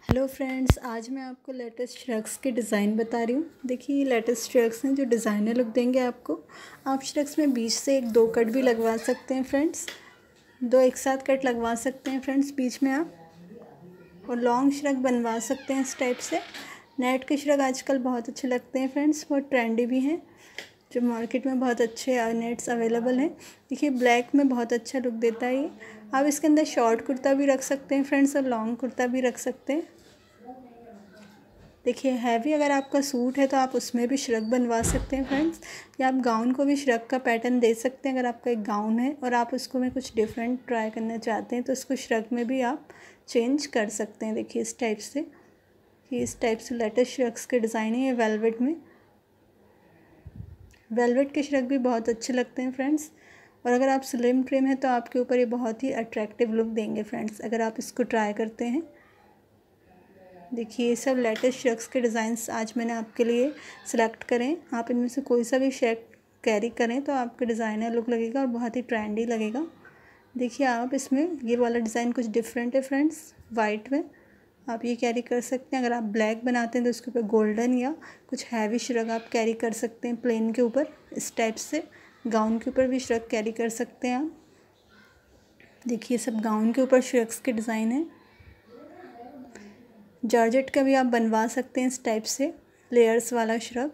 Hello friends, आज मैं आपको लेटेस्ट श्रग्स के डिज़ाइन बता रही हूँ। देखिए ये लेटेस्ट श्रग्स हैं जो डिज़ाइनर लुक देंगे आपको। आप श्रग्स में बीच से एक दो कट भी लगवा सकते हैं फ्रेंड्स, दो एक साथ कट लगवा सकते हैं फ्रेंड्स बीच में आप, और लॉन्ग श्रग बनवा सकते हैं इस टाइप से। नेट के श्रग आजकल बहुत अच्छे लगते हैं फ्रेंड्स, बहुत ट्रेंडी भी हैं, जो मार्केट में बहुत अच्छे नेट्स अवेलेबल हैं। देखिए ब्लैक में बहुत अच्छा लुक देता है ये। आप इसके अंदर शॉर्ट कुर्ता भी रख सकते हैं फ्रेंड्स, और लॉन्ग कुर्ता भी रख सकते हैं। देखिए हैवी अगर आपका सूट है तो आप उसमें भी श्रग बनवा सकते हैं फ्रेंड्स, या आप गाउन को भी श्रग का पैटर्न दे सकते हैं। अगर आपका एक गाउन है और आप उसको में कुछ डिफरेंट ट्राई करना चाहते हैं तो उसको श्रग में भी आप चेंज कर सकते हैं। देखिए इस टाइप से, ये इस टाइप से लेटेस्ट श्रग्स के डिज़ाइन है। ये वेलवेट में, वेलवेट के श्रग भी बहुत अच्छे लगते हैं फ्रेंड्स, और अगर आप स्लिम ट्रिम है तो आपके ऊपर ये बहुत ही अट्रैक्टिव लुक देंगे फ्रेंड्स, अगर आप इसको ट्राई करते हैं। देखिए ये सब लेटेस्ट श्रग्स के डिज़ाइंस आज मैंने आपके लिए सिलेक्ट करें। आप इनमें से कोई सा भी शर्ट कैरी करें तो आपका डिज़ाइनर लुक लगेगा और बहुत ही ट्रेंडी लगेगा। देखिए आप इसमें ये वाला डिज़ाइन कुछ डिफरेंट है फ्रेंड्स, वाइट में आप ये कैरी कर सकते हैं। अगर आप ब्लैक बनाते हैं तो उसके ऊपर गोल्डन या कुछ हैवी श्रग आप कैरी कर सकते हैं प्लेन के ऊपर। इस टाइप से गाउन के ऊपर भी श्रग कैरी कर सकते हैं आप। देखिए सब गाउन के ऊपर श्रग्स के डिज़ाइन है। जॉर्जेट का भी आप बनवा सकते हैं इस टाइप से लेयर्स वाला श्रग।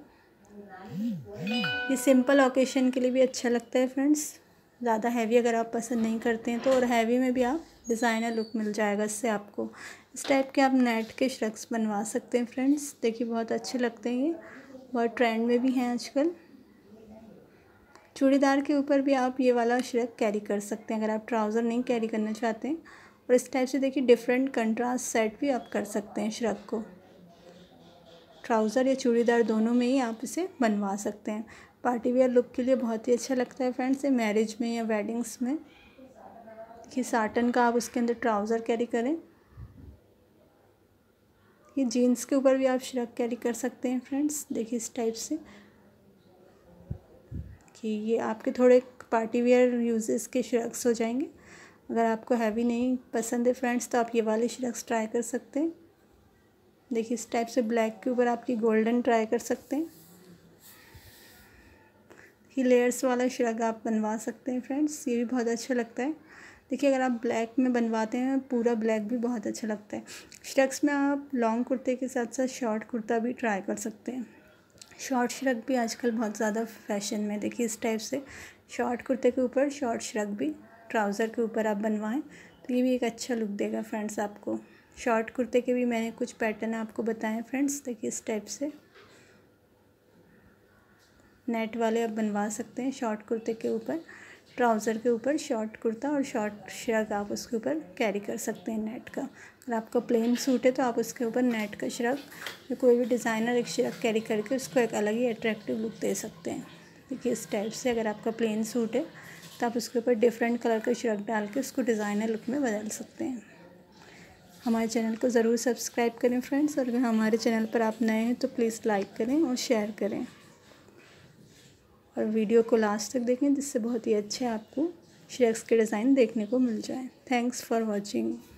ये सिंपल ओकेशन के लिए भी अच्छा लगता है फ्रेंड्स, ज़्यादा हैवी अगर आप पसंद नहीं करते हैं तो, और हैवी में भी आप डिज़ाइनर लुक मिल जाएगा इससे आपको। इस टाइप के आप नेट के श्रग्स बनवा सकते हैं फ्रेंड्स। देखिए बहुत अच्छे लगते हैं, ये बहुत ट्रेंड में भी हैं आजकल। चूड़ीदार के ऊपर भी आप ये वाला श्रग कैरी कर सकते हैं अगर आप ट्राउज़र नहीं कैरी करना चाहते हैं। और इस टाइप से देखिए डिफरेंट कंट्रास्ट सेट भी आप कर सकते हैं श्रग को। ट्राउज़र या चूड़ीदार दोनों में ही आप इसे बनवा सकते हैं। पार्टी वेयर लुक के लिए बहुत ही अच्छा लगता है फ्रेंड्स, ये मैरिज में या वेडिंग्स में। देखिए साटन का आप उसके अंदर ट्राउज़र कैरी करें। ये जीन्स के ऊपर भी आप श्रग कैरी कर सकते हैं फ्रेंड्स। देखिए इस टाइप से कि ये आपके थोड़े पार्टी वेयर यूजेस के श्रग्स हो जाएंगे। अगर आपको हैवी नहीं पसंद है फ्रेंड्स तो आप ये वाले श्रग्स ट्राई कर सकते हैं। देखिए इस टाइप से ब्लैक के ऊपर आपकी गोल्डन ट्राई कर सकते हैं। ये लेयर्स वाला श्रग आप बनवा सकते हैं फ्रेंड्स, ये भी बहुत अच्छा लगता है। देखिए अगर आप ब्लैक में बनवाते हैं पूरा ब्लैक भी बहुत अच्छा लगता है। श्रग्स में आप लॉन्ग कुर्ते के साथ साथ शॉर्ट कुर्ता भी ट्राई कर सकते हैं। शॉर्ट श्रग भी आजकल बहुत ज़्यादा फैशन में। देखिए इस टाइप से शॉर्ट कुर्ते के ऊपर शॉर्ट श्रग भी ट्राउज़र के ऊपर आप बनवाएं तो ये भी एक अच्छा लुक देगा फ्रेंड्स आपको। शॉर्ट कुर्ते के भी मैंने कुछ पैटर्न आपको बताएं फ्रेंड्स। देखिए इस टाइप से नेट वाले आप बनवा सकते हैं शॉर्ट कुर्ते के ऊपर, ट्राउज़र के ऊपर शॉर्ट कुर्ता और शॉर्ट श्रग आप उसके ऊपर कैरी कर सकते हैं नेट का। अगर आपका प्लेन सूट है तो आप उसके ऊपर नेट का श्रग या कोई भी डिज़ाइनर एक श्रग कैरी करके उसको एक अलग ही अट्रैक्टिव लुक दे सकते हैं। देखिए इस टाइप से अगर आपका प्लेन सूट है तो आप उसके ऊपर डिफरेंट कलर का श्रग डाल के उसको डिज़ाइनर लुक में बदल सकते हैं। हमारे चैनल को ज़रूर सब्सक्राइब करें फ्रेंड्स, और अगर हमारे चैनल पर आप नए हैं तो प्लीज़ लाइक करें और शेयर करें, और वीडियो को लास्ट तक देखें जिससे बहुत ही अच्छे आपको श्रग्स के डिज़ाइन देखने को मिल जाए। Thanks for watching.